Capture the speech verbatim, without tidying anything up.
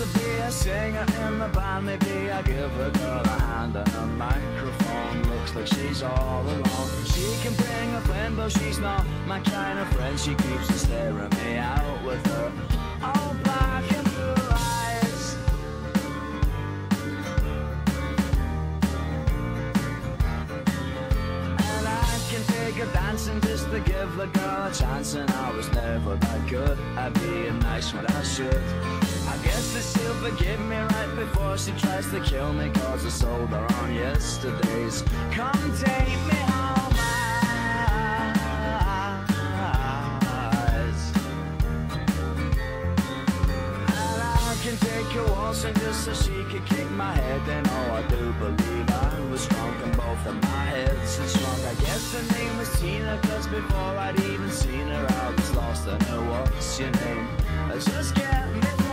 to be a singer in the band. Maybe I give a girl a hand and a microphone. Looks like she's all alone. She can bring a friend, but she's not my kind of friend. She keeps on staring me out with her all black and blue eyes. And I can take a dancing just to give the girl a chance. And I was never that good at being nice when I should. I guess that she'll forgive me right before she tries to kill me, cause I sold her on yesterday's come take me home eyes. And I can take her waltzing just so she could kick my head. And oh, I do believe I was drunk and both of my heads is drunk. I guess her name was Tina, cause before I'd even seen her I was lost. I know what's your name, just get me